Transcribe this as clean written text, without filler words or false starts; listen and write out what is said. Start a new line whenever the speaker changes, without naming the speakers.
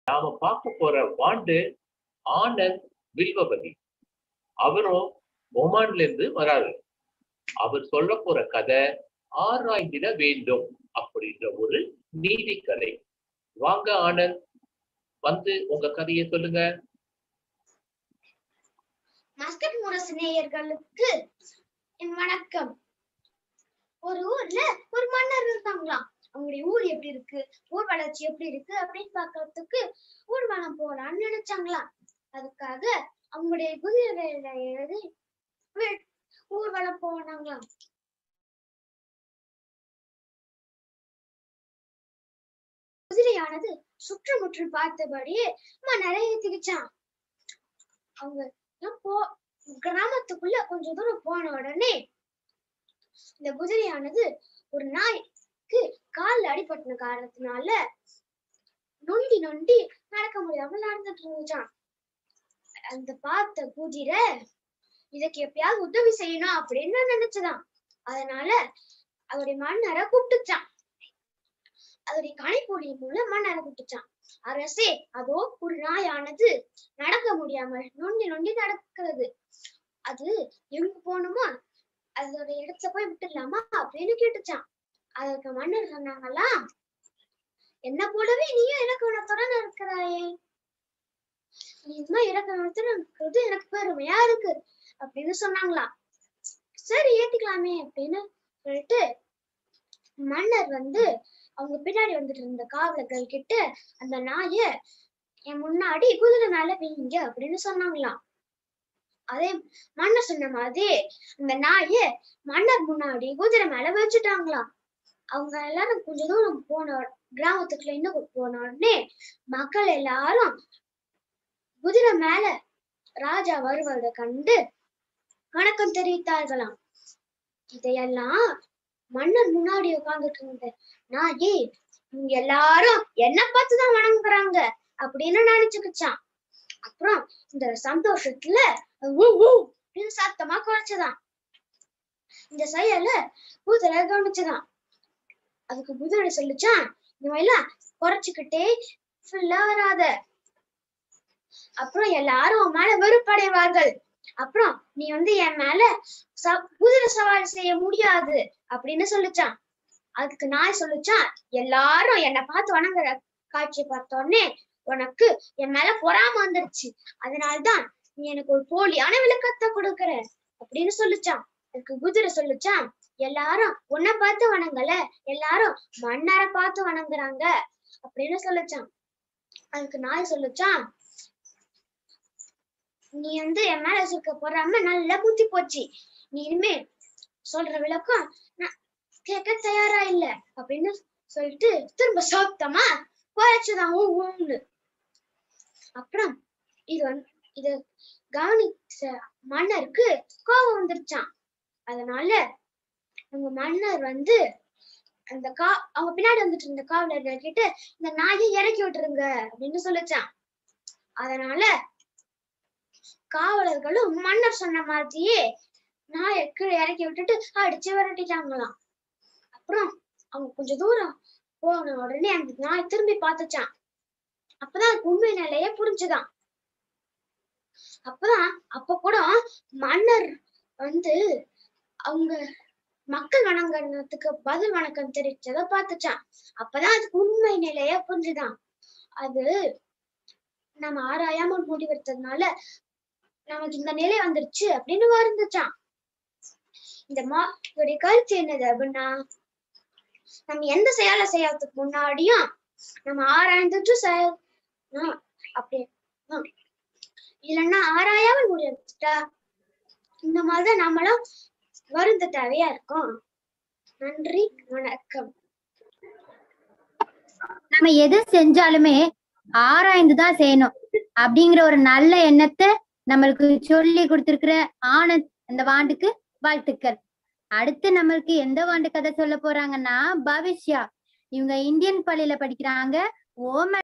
நாம பார்க்க போற வாண்டு ஆனந்த் வில்வபதி. அவரும் ஒமான்ல இருந்து வராரு. அவர் சொல்ல போற கதை ஆராய்ந்திட வேண்டும் அப்படின்ற ஒரு நீதி கதை. வாங்க ஆனந்த், வந்து உங்க கதையை சொல்லுங்க.
மஸ்கட் முரசு நேயர்களுக்கு வணக்கம். ஒரு ஊர்ல ஒரு மன்னர் இருந்தாங்களாம். அவங்களுடைய ஊர் எப்படி இருக்கு, ஊர் வளர்ச்சி எப்படி இருக்கு அப்படின்னு பாக்குறதுக்கு ஊர்வலம் போலான்னு நினைச்சாங்களாம். அதுக்காக அவங்களுடைய குதிரைகளை எழுதி ஊர்வலம் போனாங்களாம். குதிரையானது சுற்றுமுற்றும் பார்த்தபடியே மன்னரை ஏத்திக்கிச்சான். அவங்க கிராமத்துக்குள்ள கொஞ்ச தூரம் போன உடனே இந்த குதிரையானது ஒரு நாய்க்கு கால்ல அடிபட்ட காரணத்தினால நொண்டி நொண்டி நடக்க முடியாம நடந்துட்டு இருந்துச்சான். அந்த பார்த்த குதிரை இதுக்கு எப்பயாவது உதவி செய்யணும் அப்படின்னு நினைச்சுதான். அதனால அவருடைய மன்னரை கூப்பிட்டுச்சான். அவருடைய கணைப்பொழி மூலம் மன்னரை கூப்பிட்டுச்சான். அரசே, அதோ ஒரு நாயானது நடக்க முடியாம நொண்டி நொண்டி நடக்கிறது. அது எங்க போகணுமா, அதோட இடத்துல போய் விட்டுடலாமா அப்படின்னு கேட்டுச்சான். அதற்கு மன்னர் சொன்னாங்களாம், என்ன போலவே நீயும் இலக்கணத்துடன் இருக்கிறாயே, நீ இன்னும் இலக்கணத்துடன் இருக்கிறது எனக்கு பெருமையா இருக்கு அப்படின்னு சொன்னாங்களாம். சரி, ஏத்துக்கலாமே அப்படின்னு சொல்லிட்டு மன்னர் அவங்க பின்னாடி வந்துட்டு இருந்த காவலர்கள் கிட்ட அந்த நாய என் முன்னாடி குதிரை மேல வைங்க அப்படின்னு சொன்னாங்களாம். அதே மன்னர் சொன்ன மாதிரி அந்த நாய மன்னர் முன்னாடி குதிரை மேல வச்சுட்டாங்களாம். அவங்க எல்லாரும் கொஞ்ச தூரம் போன கிராமத்துக்குள்ள இன்னும் போன உடனே மக்கள் எல்லாரும் குதிரை மேல ராஜா வருவதை கண்டு வணக்கம் தெரிவித்தார்களாம். இதையெல்லாம் மன்னர் முன்னாடி உட்கார்ந்துட்டு இருந்த நாயே, இவங்க எல்லாரும் என்ன பார்த்துதான் வணங்குறாங்க அப்படின்னு நினைச்சுக்கிச்சான். அப்புறம் இந்த சந்தோஷத்துல சத்தமா குறைச்சதான். இந்த செயல குதிரை கவனிச்சுதான். அதுக்கு குதிரை சொல்லிச்சான், இந்த மாதிரிலாம் குறைச்சுக்கிட்டே ஃபுல்லா வராத, அப்புறம் எல்லாரும் மேல வெறுப்படைவார்கள். அப்புறம் நீ என் மேல குதிரை சவாரி செய்ய முடியாது அப்படின்னு சொல்லிச்சான். அதுக்கு நாய் சொல்லிச்சான், எல்லாரும் என்னை பார்த்து வணங்குற காட்சியை பார்த்த உடனே உனக்கு என் மேல பொறாம வந்துருச்சு, அதனால்தான் நீ எனக்கு ஒரு போலியான விளக்கத்தை கொடுக்கற அப்படின்னு சொல்லிச்சான். அதுக்கு குதிரை சொல்லிச்சான், எல்லாரும் உன்னை பார்த்து வணங்கல, எல்லாரும் மன்னரை பார்த்து வணங்குறாங்க அப்படின்னு சொல்லிச்சான். அதுக்கு நாய் சொல்லிச்சான், நீ என் மேல வச்சிருக்க பொறாம நல்லா புத்தி போச்சு, நீ இனிமே சொல்ற விளக்கம் நான் கேட்க தயாரா இல்ல அப்படின்னு சொல்லிட்டு திரும்ப சோத்தமா குறைச்சுதான் ஊன்னு. அப்புறம் இது கவனிச்ச மன்னருக்கு கோபம் வந்துருச்சான். அதனால அவங்க மன்னர் அந்த அவங்க பின்னாடி வந்துட்டு இருந்த காவலர்கள் கிட்ட இந்த நாயை இறக்கி விட்டுருங்க அப்படின்னு சொல்லிச்சான். அதனால காவலர்களும் மன்னர் சொன்ன மாதிரியே நாயை கீழே இறக்கி விட்டுட்டு அடிச்சு விரட்டிட்டாங்களாம். அப்புறம் அவங்க கொஞ்ச தூரம் போன உடனே அந்த நாய் திரும்பி பார்த்துச்சான். அப்பதான் உண்மை நிலைய புரிஞ்சுதான். அப்ப கூட மன்னர் அவங்க மக்கள் வணங்கத்துக்கு பதில் வணக்கம் தெரிவிச்சத பார்த்துச்சான். அப்பதான் அதுக்கு உண்மை நிலைய புரிஞ்சுதான். அது நம்ம ஆராயாம முடிவெடுத்ததுனால நமக்கு இந்த நிலை வந்துருச்சு அப்படின்னு வருந்துச்சான். இதோடைய கருத்து என்னது அப்படின்னா, நம்ம எந்த செயலை செய்யறதுக்கு முன்னாடியும் நம்ம ஆராய்ந்துட்டு செய்யணும். அப்படி இல்லைன்னா ஆராயாமல் முடிவெடுத்துட்டா இந்த மாதிரிதான் நம்மளும் வருந்தட்டாவே இருக்கும். நன்றி, வணக்கம்.
நம்ம எது செஞ்சாலுமே ஆராய்ந்துதான் செய்யணும் அப்படிங்கிற ஒரு நல்ல எண்ணத்தை நம்மளுக்கு சொல்லி கொடுத்திருக்கிற ஆனந்த் அந்த வாண்டுக்கு வாழ்த்துக்கள். அடுத்து நம்மளுக்கு எந்த வாண்டு கதை சொல்ல போறாங்கன்னா பவிஷ்யா. இவங்க இந்தியன் பள்ளியில படிக்கிறாங்க.